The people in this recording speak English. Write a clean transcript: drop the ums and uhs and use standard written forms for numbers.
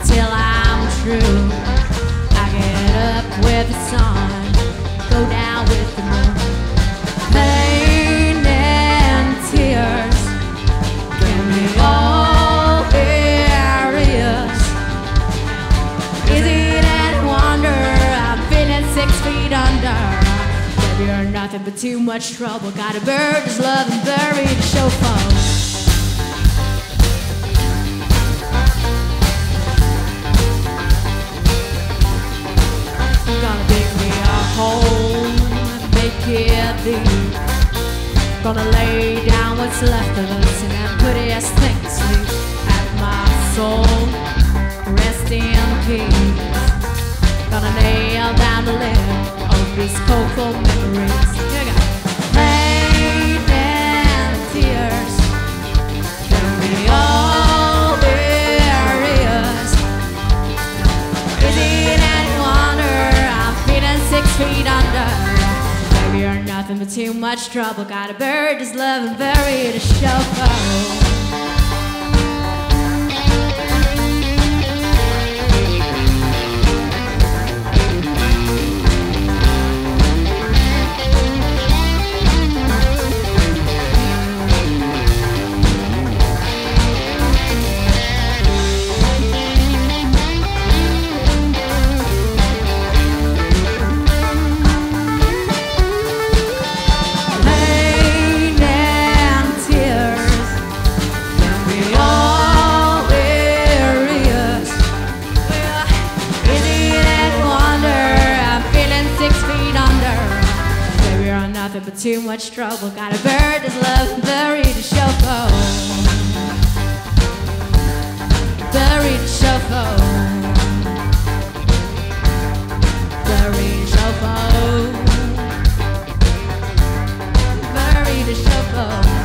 till I'm true. I get up with the sun, go down with the moon. Pain and tears, give me all areas. Is it any wonder I'm feeling 6 feet under? Baby, you're nothing but too much trouble. Got a bird that's love and buried to show folks. Gonna dig me a hole, make it deep. Gonna lay down what's left of us and then put his things sleep. Have my soul rest in peace. Gonna nail down the lid of these cold memories. Here we go. Pain and tears, can be all there is. Is it any wonder I'm feeling 6 feet under? Baby, you're nothing but too much trouble. Got a bird that's love and buried a chauffeur. Nothing but too much trouble. Got a bird that's love and buried a chauffeur. Buried a chauffeur. Buried a chauffeur. Buried a chauffeur.